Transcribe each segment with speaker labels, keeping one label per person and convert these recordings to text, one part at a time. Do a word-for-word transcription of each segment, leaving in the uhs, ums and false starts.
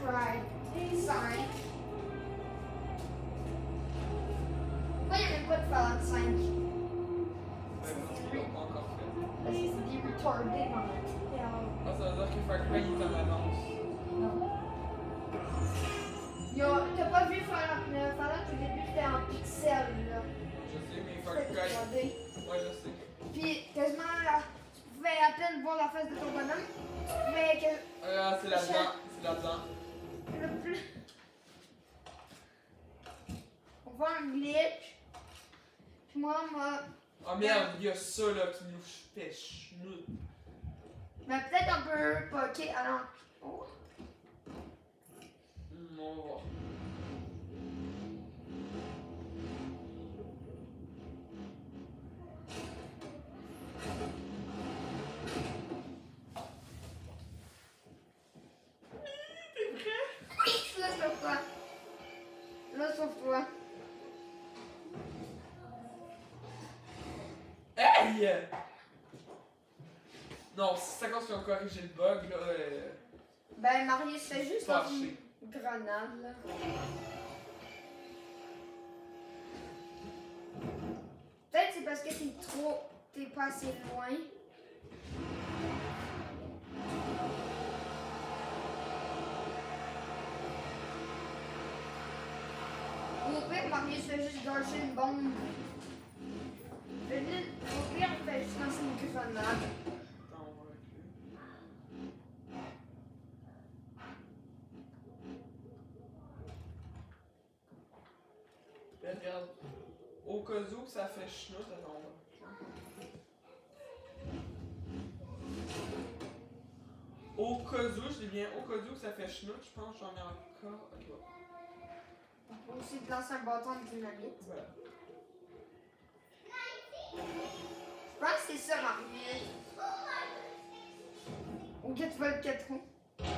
Speaker 1: Fry. cinq. Pourquoi il n'y a même pas de Fallout cinq?
Speaker 2: Ben, parce qu'ils l'ont pas encore fait.
Speaker 1: Parce que c'est des retardés dans la tête.
Speaker 2: Ah, ça veut dire que Far Cry est en avance.
Speaker 1: Non. Yo, t'as pas vu Fallout, le Fallout au début c'était en pixels là.
Speaker 2: Je sais, mais Far
Speaker 1: C'était
Speaker 2: Cry.
Speaker 1: trois D.
Speaker 2: Ouais, je sais.
Speaker 1: Puis quasiment là, tu pouvais à peine voir la face de ton bonhomme. Tu pouvais que
Speaker 2: Ah, c'est là-dedans. C'est là-dedans.
Speaker 1: le plus. On voit un glitch. Puis moi, moi.
Speaker 2: Oh merde, il y a ça là qui nous fait chenoute.
Speaker 1: Mais peut-être un peu poké. Alors. Oh.
Speaker 2: Hum, on va voir. T'es prêt?
Speaker 1: Là, sauve-toi. Là, sauve-toi.
Speaker 2: Hey! Non, si ça quand ils ont corrigé le bug là. Euh...
Speaker 1: Ben, Marius, c'est juste dans
Speaker 2: Fâché.
Speaker 1: une grenade là. Peut-être c'est parce que t'es trop. T'es pas assez loin. Ou au pire, Marius fait juste gâcher une bombe. Fait juste- Au pire, on fait juste lancer une grenade.
Speaker 2: Attends, on va reculer. Mais regarde, au cas où que ça fait chenoute, attends, on va reculer. Au cas où, je dis bien au cas où que ça fait chenoute, je pense que j'en ai encore. Ok, ouais.
Speaker 1: On peut aussi te lancer un bâton de dynamite.
Speaker 2: Voilà.
Speaker 1: Je pense que c'est ça, Marius. Ou que tu vas le quatre roues.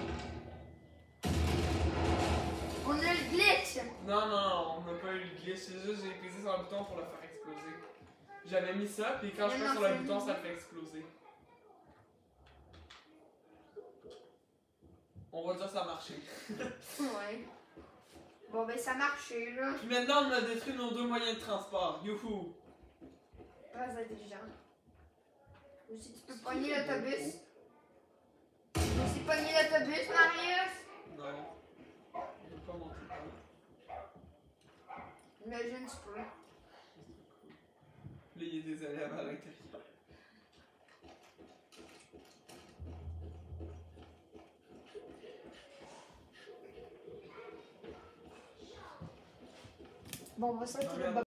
Speaker 1: On a le glitch!
Speaker 2: Non, non, non, on n'a pas eu le glitch, c'est juste j'ai pesé sur le bouton pour le faire exploser. J'avais mis ça, puis quand je
Speaker 1: Mais
Speaker 2: pèse
Speaker 1: non,
Speaker 2: sur le
Speaker 1: c'est
Speaker 2: bouton,
Speaker 1: mis.
Speaker 2: ça le fait exploser. On va dire que ça a marché.
Speaker 1: Ouais. Bon, ben ça marchait, là.
Speaker 2: Puis maintenant, on a détruit nos deux moyens de transport. Youhou!
Speaker 1: Très intelligent. Aussi, tu peux pogner l'autobus. Tu peux aussi pogner l'autobus, Marius.
Speaker 2: Non. On peut pas monter par là.
Speaker 1: Imagine, tu peux.
Speaker 2: Là, il y a des élèves à l'intérieur.
Speaker 1: Bon, on va sortir
Speaker 2: Ah,
Speaker 1: le
Speaker 2: merde.